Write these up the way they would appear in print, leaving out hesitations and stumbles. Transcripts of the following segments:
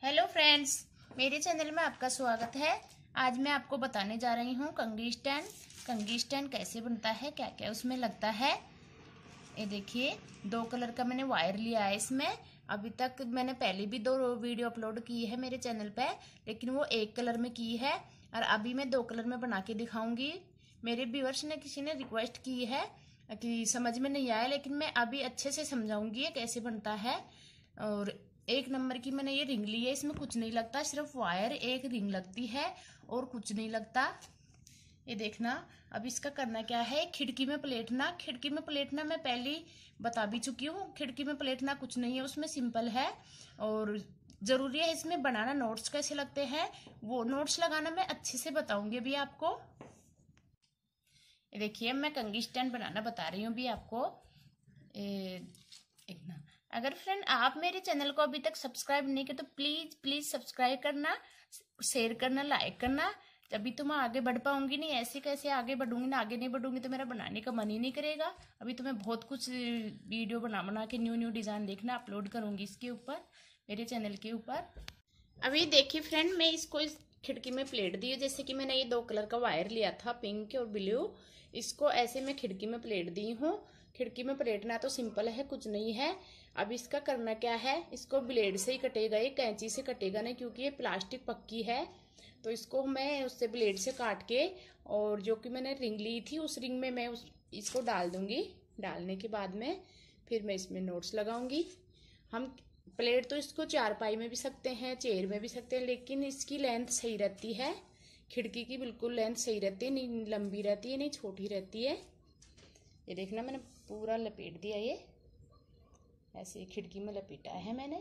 Hello friends, मेरे channel में आपका स्वागत है। आज मैं आपको बताने जा रही हूँ कंघी स्टैंड। कंघी स्टैंड कैसे बनता है, क्या क्या उसमें लगता है। ये देखिए, 2 कलर का मैंने वायर लिया है इसमें। अभी तक मैंने पहले भी 2 वीडियो अपलोड की है मेरे चैनल पे, लेकिन वो 1 कलर में की है और अभी मैं 2 कलर में बना के दिखाऊंगी। मेरे व्यूअर्स ने किसी ने रिक्वेस्ट की है कि समझ में नहीं आया, लेकिन मैं अभी अच्छे से समझाऊंगी कैसे बनता है। और 1 नंबर की मैंने ये रिंग ली है, इसमें कुछ नहीं लगता, सिर्फ वायर, एक रिंग लगती है और कुछ नहीं लगता। ये देखना। अब इसका करना क्या है, खिड़की में पलेटना। खिड़की में पलेटना मैं पहले ही बता भी चुकी हूँ। खिड़की में पलेटना कुछ नहीं है, उसमें सिंपल है। और जरूरी है इसमें बनाना, नोट्स कैसे लगते हैं वो नोट्स लगाना मैं अच्छे से बताऊंगी अभी आपको। ये देखिए, मैं कंघी स्टैंड बनाना बता रही हूँ अभी आपको। एक ना, अगर फ्रेंड आप मेरे चैनल को अभी तक सब्सक्राइब नहीं किया तो प्लीज प्लीज सब्सक्राइब करना, शेयर करना, लाइक करना। तभी तो मैं आगे बढ़ पाऊंगी। नहीं ऐसे कैसे आगे बढ़ूंगी ना, आगे नहीं बढ़ूंगी तो मेरा बनाने का मन ही नहीं करेगा। अभी तो मैं बहुत कुछ वीडियो बना बना के न्यू न्यू डिजाइन देखना अपलोड करूंगी इसके ऊपर, मेरे चैनल के ऊपर। अभी देखिए फ्रेंड, मैं इसको इस खिड़की में प्लेट दी है। जैसे कि मैंने ये 2 कलर का वायर लिया था, पिंक और ब्लू। इसको ऐसे मैं खिड़की में प्लेट दी हूँ। खिड़की में प्लेटना तो सिंपल है, कुछ नहीं है। अब इसका करना क्या है, इसको ब्लेड से ही कटेगा, ये कैंची से कटेगा नहीं, क्योंकि ये प्लास्टिक पक्की है। तो इसको मैं उससे ब्लेड से काट के, और जो कि मैंने रिंग ली थी उस रिंग में मैं इसको डाल दूंगी। डालने के बाद में फिर मैं इसमें नोट्स लगाऊंगी। हम प्लेट तो इसको 4 पाई में भी सकते हैं, चेयर में भी सकते हैं, लेकिन इसकी लेंथ सही रहती है। खिड़की की बिल्कुल लेंथ सही रहती है, नहीं लंबी रहती है, नहीं छोटी रहती है। ये देखना, मैंने पूरा लपेट दिया, ये ऐसे खिड़की में लपेटा है मैंने।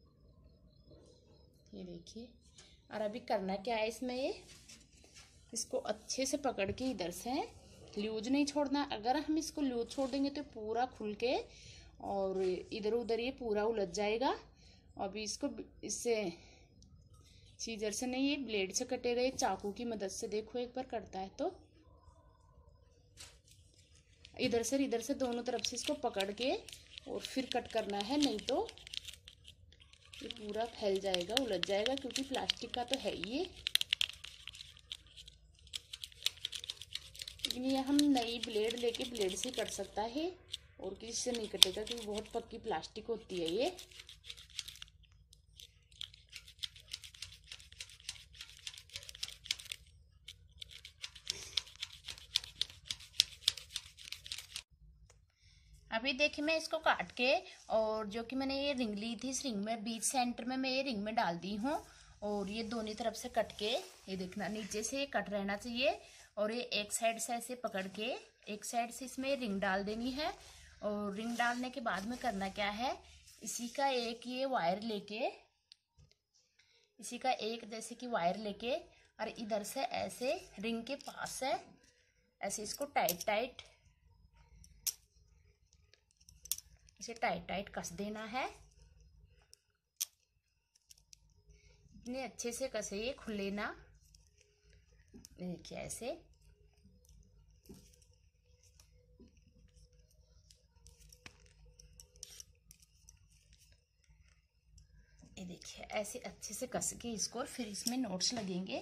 ये देखिए। और अभी करना क्या है इसमें, ये इसको अच्छे से पकड़ के इधर से लूज नहीं छोड़ना। अगर हम इसको लूज छोड़ देंगे तो पूरा खुल के और इधर उधर ये पूरा उलझ जाएगा। अभी इसको इससे सीजर से नहीं, ये ब्लेड से कटेगा, ये चाकू की मदद से। देखो एक बार करता है तो इधर से दोनों तरफ से इसको पकड़ के और फिर कट करना है, नहीं तो ये पूरा फैल जाएगा, उलझ जाएगा, क्योंकि प्लास्टिक का तो है ये। लेकिन ये हम नई ब्लेड लेके ब्लेड से कट सकता है, और किसी से नहीं कटेगा, क्योंकि बहुत पक्की प्लास्टिक होती है ये। अभी देखिए, मैं इसको काट के, और जो कि मैंने ये रिंग ली थी, इस रिंग में बीच सेंटर में मैं ये रिंग में डाल दी हूँ। और ये दोनों तरफ से कट के, ये देखना नीचे से ये कट रहना चाहिए। और ये एक साइड से ऐसे पकड़ के एक साइड से इसमें रिंग डाल देनी है। और रिंग डालने के बाद में करना क्या है, इसी का एक ये वायर लेके, इसी का एक जैसे कि वायर लेके, और इधर से ऐसे रिंग के पास से ऐसे इसको टाइट टाइट, इसे टाइट टाइट कस देना है। इतने अच्छे से कसे ये खुले ना। देखिए ऐसे। ये देखिए ऐसे अच्छे से कस के इसको, और फिर इसमें नोट्स लगेंगे।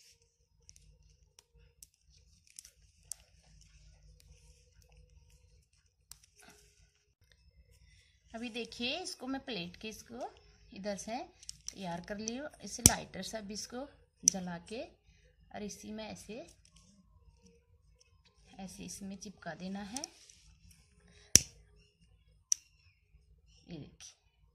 अभी देखिए, इसको मैं प्लेट के इसको इधर से तैयार कर ली हूँ। इसे लाइटर से अब इसको जला के, और इसी में ऐसे ऐसे इसमें चिपका देना है। ये देखिए,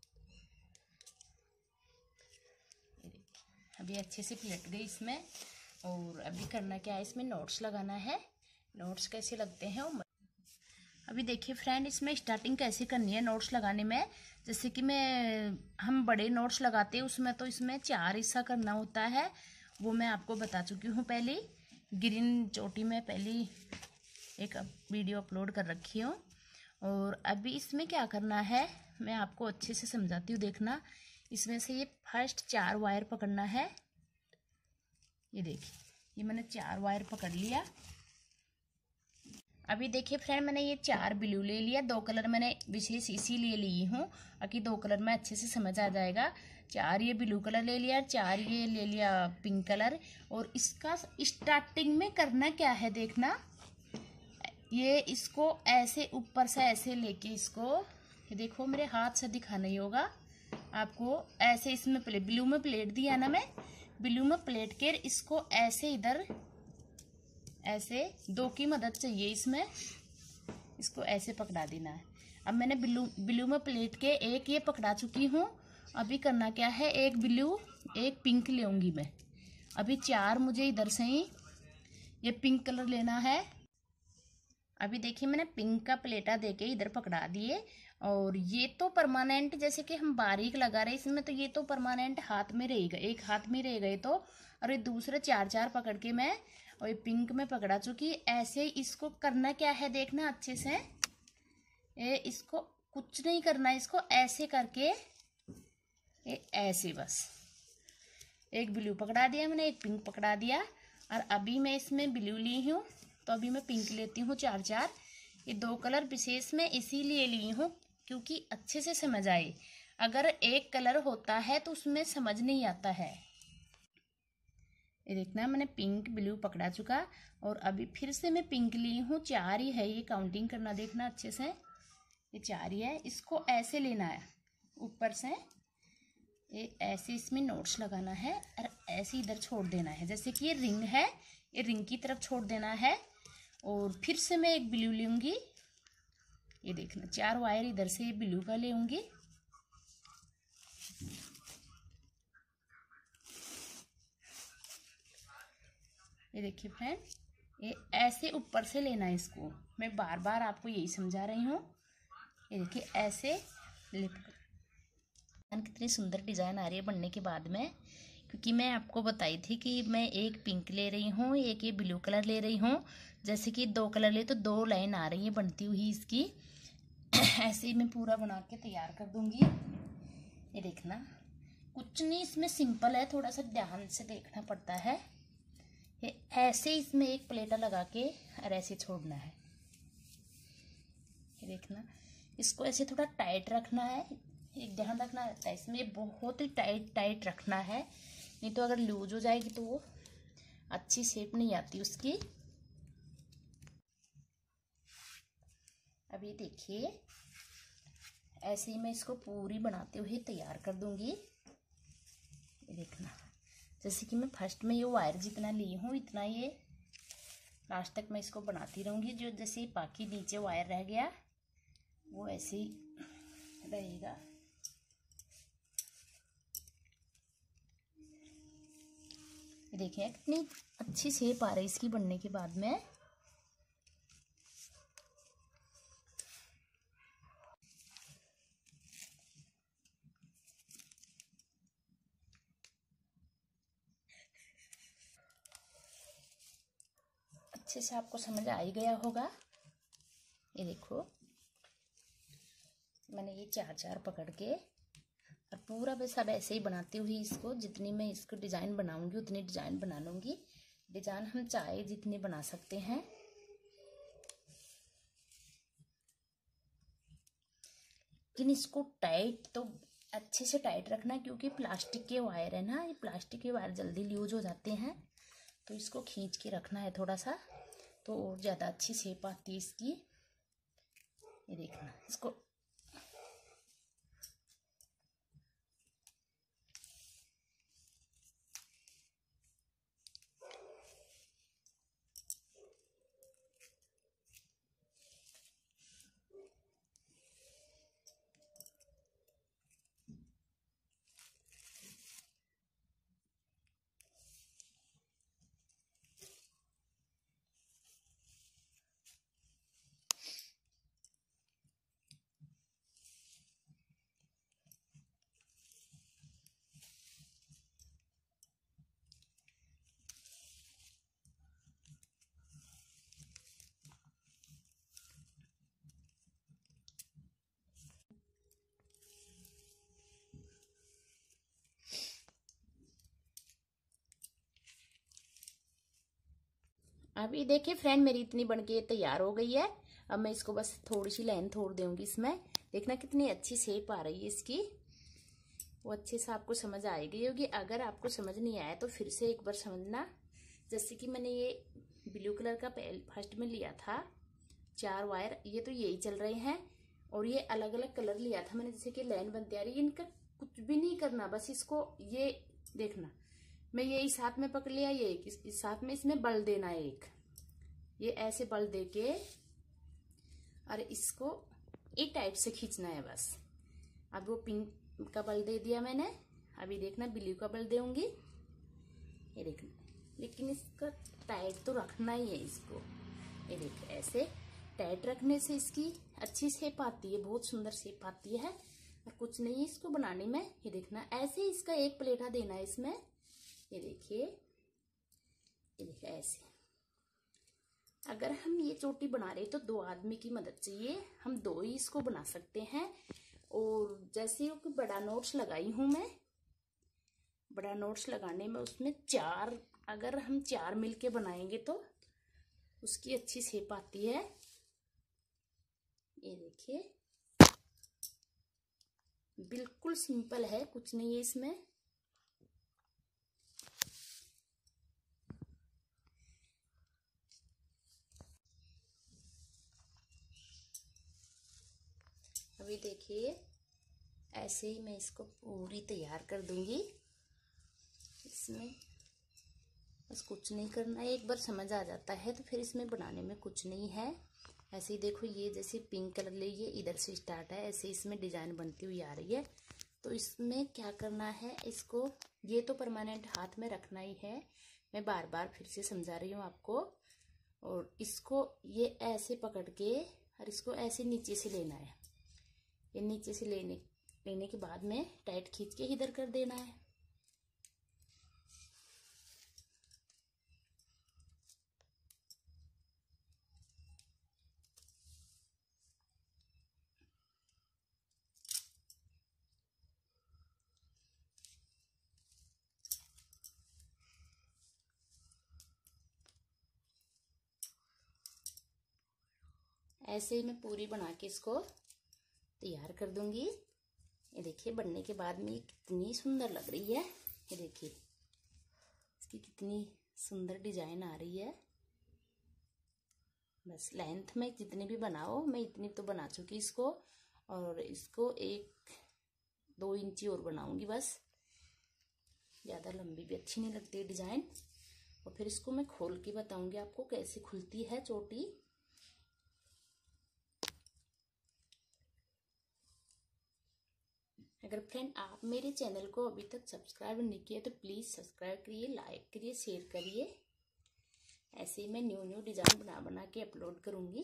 ये देखिए अभी अच्छे से पलट गई इसमें। और अभी करना क्या है, इसमें नोट्स लगाना है। नोट्स कैसे लगते हैं वो अभी देखिए फ्रेंड, इसमें स्टार्टिंग कैसे करनी है नोट्स लगाने में। जैसे कि हम बड़े नोट्स लगाते हैं उसमें तो इसमें 4 हिस्सा करना होता है, वो मैं आपको बता चुकी हूँ पहले। ग्रीन चोटी में पहली एक वीडियो अपलोड कर रखी हूँ। और अभी इसमें क्या करना है मैं आपको अच्छे से समझाती हूँ, देखना। इसमें से ये फर्स्ट 4 वायर पकड़ना है। ये देखिए, ये मैंने 4 वायर पकड़ लिया। अभी देखिए फ्रेंड, मैंने ये 4 ब्लू ले लिया। 2 कलर मैंने विशेष इसीलिए ली हूँ ताकि 2 कलर में अच्छे से समझ आ जाएगा। 4 ये ब्लू कलर ले लिया, 4 ये ले लिया पिंक कलर। और इसका स्टार्टिंग में करना क्या है देखना, ये इसको ऐसे ऊपर से ऐसे लेके इसको, ये देखो मेरे हाथ से दिखाना ही होगा आपको, ऐसे इसमें ब्लू में प्लेट दिया ना मैं, ब्लू में प्लेट के इसको ऐसे इधर ऐसे 2 की मदद चाहिए इसमें, इसको ऐसे पकड़ा देना है। अब मैंने ब्लू में प्लेट के एक ये पकड़ा चुकी हूँ। अभी करना क्या है, एक ब्लू एक पिंक लेऊंगी मैं। अभी 4 मुझे इधर से ही ये पिंक कलर लेना है। अभी देखिए मैंने पिंक का प्लेटा देके इधर पकड़ा दिए, और ये तो परमानेंट जैसे कि हम बारीक लगा रहे इसमें, तो ये तो परमानेंट हाथ में रहेगा, एक हाथ में रह गए तो। और ये दूसरे 4 पकड़ के मैं और ये पिंक में पकड़ा चुकी। ऐसे इसको करना क्या है देखना अच्छे से, ये इसको कुछ नहीं करना, इसको ऐसे करके ये ऐसे बस, एक ब्लू पकड़ा दिया मैंने, एक पिंक पकड़ा दिया। और अभी मैं इसमें ब्लू ली हूँ तो अभी मैं पिंक लेती हूँ 4। ये 2 कलर विशेष में इसीलिए ली हूँ क्योंकि अच्छे से समझ आए। अगर एक कलर होता है तो उसमें समझ नहीं आता है। ये देखना मैंने पिंक ब्लू पकड़ा चुका, और अभी फिर से मैं पिंक ली हूँ। 4 ही है, ये काउंटिंग करना देखना अच्छे से, ये 4 ही है। इसको ऐसे लेना है ऊपर से, ये ऐसे इसमें नोट्स लगाना है और ऐसे इधर छोड़ देना है, जैसे कि ये रिंग है, ये रिंग की तरफ छोड़ देना है। और फिर से मैं एक ब्लू लूंगी, ये देखना 4 वायर इधर से ये ब्लू का लेऊंगी। ये देखिए फ्रेंड, ये ऐसे ऊपर से लेना है इसको, मैं बार बार आपको यही समझा रही हूँ। ये देखिए ऐसे कितनी सुंदर डिजाइन आ रही है बनने के बाद में, क्योंकि मैं आपको बताई थी कि मैं एक पिंक ले रही हूँ, एक ये ब्लू कलर ले रही हूँ। जैसे कि 2 कलर ले तो 2 लाइन आ रही है बनती हुई इसकी। ऐसे ही मैं पूरा बना के तैयार कर दूंगी। ये देखना कुछ नहीं इसमें, सिंपल है, थोड़ा सा ध्यान से देखना पड़ता है। ये ऐसे इसमें एक प्लेटा लगा के और ऐसे छोड़ना है। ये देखना इसको ऐसे थोड़ा टाइट रखना है, एक ध्यान रखना रहता है इसमें, बहुत ही टाइट रखना है, नहीं तो अगर लूज हो जाएगी तो वो अच्छी शेप नहीं आती उसकी। अभी देखिए ऐसे ही मैं इसको पूरी बनाते हुए तैयार कर दूंगी। ये देखना जैसे कि मैं फर्स्ट में ये वायर जितना ली हूँ इतना ये लास्ट तक मैं इसको बनाती रहूंगी। जो जैसे बाकी नीचे वायर रह गया वो ऐसे ही रहेगा। देखिए कितनी अच्छी शेप आ रही है इसकी बनने के बाद में। अच्छे से आपको समझ आ ही गया होगा। ये देखो मैंने ये 4 पकड़ के और पूरा मैं सब ऐसे ही बनाती हुई इसको, जितनी मैं इसको डिजाइन बनाऊंगी उतनी डिजाइन बना लूंगी। डिजाइन हम चाहे जितनी बना सकते हैं, लेकिन इसको टाइट तो अच्छे से टाइट रखना, क्योंकि प्लास्टिक के वायर है ना, ये प्लास्टिक के वायर जल्दी लूज हो जाते हैं, तो इसको खींच के रखना है थोड़ा सा, तो और ज़्यादा अच्छी शेप आती है इसकी। ये देखना इसको अभी देखिए फ्रेंड मेरी इतनी बनके तैयार हो गई है। अब मैं इसको बस थोड़ी सी लाइन छोड़ दूंगी इसमें। देखना कितनी अच्छी शेप आ रही है इसकी। वो अच्छे से आपको समझ आएगी होगी। अगर आपको समझ नहीं आया तो फिर से एक बार समझना। जैसे कि मैंने ये ब्लू कलर का फर्स्ट में लिया था 4 वायर, ये तो यही चल रहे हैं। और ये अलग अलग कलर लिया था मैंने, जैसे कि लाइन बनती आ रही है। इनका कुछ भी नहीं करना, बस इसको ये देखना, मैं ये इस हाथ में पकड़ लिया, ये इस हाथ में, इसमें बल देना है एक, ये ऐसे बल दे के और इसको एक टाइप से खींचना है बस। अब वो पिंक का बल दे दिया मैंने, अभी देखना ब्लू का बल दूंगी, ये देखना। लेकिन इसका टाइट तो रखना ही है इसको, ये देखो ऐसे टाइट रखने से इसकी अच्छी शेप आती है, बहुत सुंदर शेप आती है। और कुछ नहीं है इसको बनाने में, ये देखना ऐसे इसका एक प्लेटा देना है इसमें, ये देखिए, ये देखिए ऐसे। अगर हम ये चोटी बना रहे तो 2 आदमी की मदद चाहिए, हम 2 ही इसको बना सकते हैं। और जैसे कि बड़ा नोट्स लगाई हूं मैं, बड़ा नोट्स लगाने में उसमें 4, अगर हम 4 मिलके बनाएंगे तो उसकी अच्छी शेप आती है। ये देखिए बिल्कुल सिंपल है, कुछ नहीं है इसमें। अभी देखिए ऐसे ही मैं इसको पूरी तैयार कर दूंगी। इसमें बस कुछ नहीं करना है, एक बार समझ आ जाता है तो फिर इसमें बनाने में कुछ नहीं है। ऐसे ही देखो, ये जैसे पिंक कलर ले, ये इधर से स्टार्ट है, ऐसे इसमें डिजाइन बनती हुई आ रही है। तो इसमें क्या करना है, इसको ये तो परमानेंट हाथ में रखना ही है, मैं बार बार फिर से समझा रही हूँ आपको। और इसको ये ऐसे पकड़ के और इसको ऐसे नीचे से लेना है, ये नीचे से लेने के बाद में टाइट खींच के इधर कर देना है। ऐसे ही मैं पूरी बना के इसको तैयार कर दूंगी। ये देखिए बनने के बाद में कितनी सुंदर लग रही है, ये देखिए इसकी कितनी सुंदर डिजाइन आ रही है। बस लेंथ में जितनी भी बनाओ, मैं इतनी तो बना चुकी इसको, और इसको 1-2 इंची और बनाऊंगी बस, ज़्यादा लंबी भी अच्छी नहीं लगती डिजाइन। और फिर इसको मैं खोल के बताऊंगी आपको कैसे खुलती है चोटी। अगर फ्रेंड आप मेरे चैनल को अभी तक सब्सक्राइब नहीं किया तो प्लीज़ सब्सक्राइब करिए, लाइक करिए, शेयर करिए। ऐसे ही मैं न्यू डिज़ाइन बना के अपलोड करूँगी।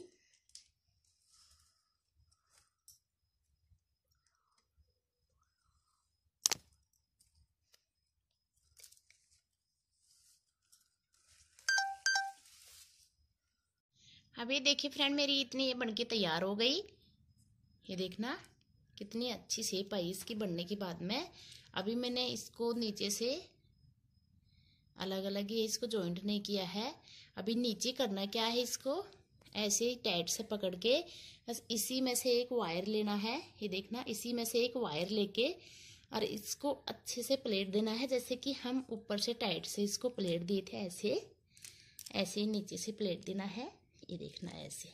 अभी देखिए फ्रेंड मेरी इतनी बनके तैयार हो गई, ये देखना कितनी अच्छी शेप आई इसकी बनने के बाद में। अभी मैंने इसको नीचे से अलग अलग ही इसको जॉइंट नहीं किया है। अभी नीचे करना क्या है, इसको ऐसे टाइट से पकड़ के बस इसी में से एक वायर लेना है, ये देखना इसी में से एक वायर लेके और इसको अच्छे से प्लेट देना है, जैसे कि हम ऊपर से टाइट से इसको प्लेट दिए थे, ऐसे ऐसे ही नीचे से प्लेट देना है, ये देखना ऐसे।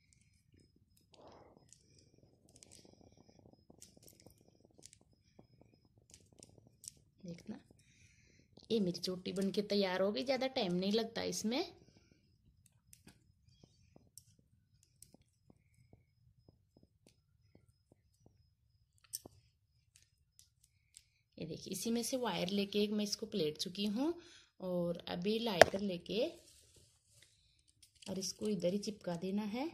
देखना ये मेरी चोटी बनके तैयार हो गई, ज्यादा टाइम नहीं लगता इसमें। ये देखिए इसी में से वायर लेके मैं इसको प्लेट चुकी हूँ, और अभी लाइटर लेके और इसको इधर ही चिपका देना है।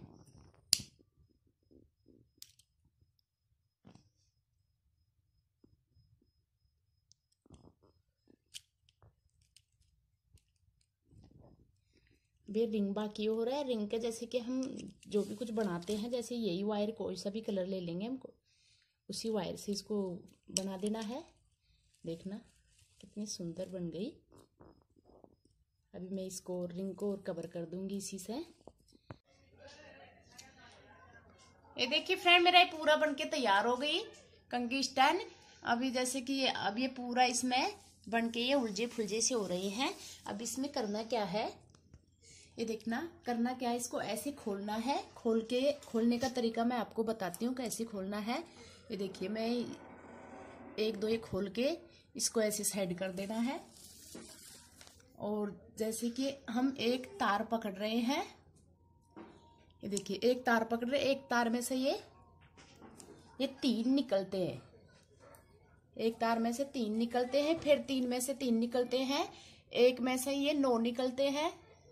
भी रिंग बाकी हो रहा है, रिंग के जैसे कि हम जो भी कुछ बनाते हैं, जैसे यही वायर कोई सा भी कलर ले लेंगे हमको, उसी वायर से इसको बना देना है। देखना कितनी सुंदर बन गई। अभी मैं इसको रिंग को और कवर कर दूंगी इसी से। ये देखिए फ्रेंड मेरा ये पूरा बनके तैयार हो गई कंघी स्टैंड। अभी जैसे कि अब ये पूरा इसमें बन के ये उलझे फुलझे से हो रहे हैं। अब इसमें करना क्या है, ये देखना करना क्या है, इसको ऐसे खोलना है। खोलने का तरीका मैं आपको बताती हूँ कैसे खोलना है। ये देखिए मैं एक दो ये खोल के इसको ऐसे साइड कर देना है। और जैसे कि हम एक तार पकड़ रहे हैं, ये देखिए एक तार पकड़ रहे, एक तार में से ये 3 निकलते हैं। एक तार में से 3 निकलते हैं, फिर 3 में से 3 निकलते हैं, एक में से ये 9 निकलते हैं।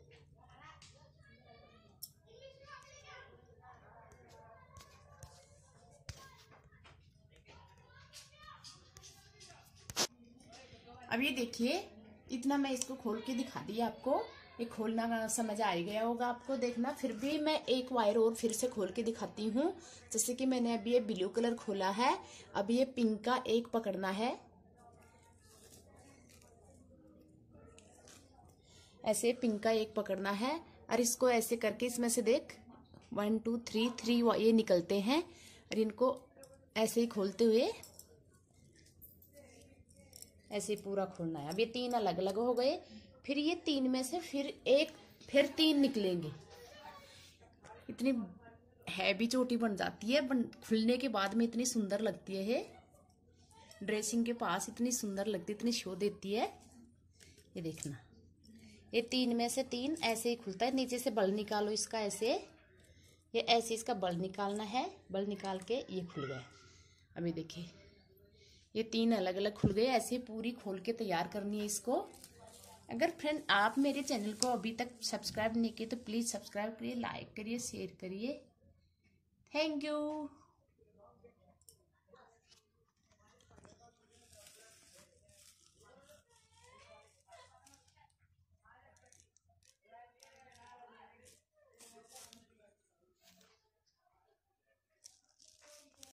अब ये देखिए इतना मैं इसको खोल के दिखा दिया आपको। ये खोलना समझ आ गया होगा आपको। देखना फिर भी मैं एक वायर और फिर से खोल के दिखाती हूँ। जैसे कि मैंने अभी ये ब्लू कलर खोला है, अब ये पिंक का एक पकड़ना है, ऐसे पिंक का एक पकड़ना है और इसको ऐसे करके इसमें से देख 1 2 3 ये निकलते हैं और इनको ऐसे ही खोलते हुए ऐसे पूरा खोलना है। अब ये 3 अलग अलग हो गए, फिर ये 3 में से फिर 3 निकलेंगे। इतनी हैवी चोटी बन जाती है, खुलने के बाद में इतनी सुंदर लगती है। ये ड्रेसिंग के पास इतनी सुंदर लगती है, इतनी शो देती है। ये देखना ये 3 में से 3 ऐसे ही खुलता है। नीचे से बल निकालो इसका, ऐसे ये ऐसे इसका बल निकालना है। बल निकाल के ये खुल गया। अभी देखिए ये 3 अलग अलग खुल गए। ऐसे पूरी खोल के तैयार करनी है इसको। अगर फ्रेंड आप मेरे चैनल को अभी तक सब्सक्राइब नहीं किए तो प्लीज़ सब्सक्राइब करिए, लाइक करिए, शेयर करिए। Thank you.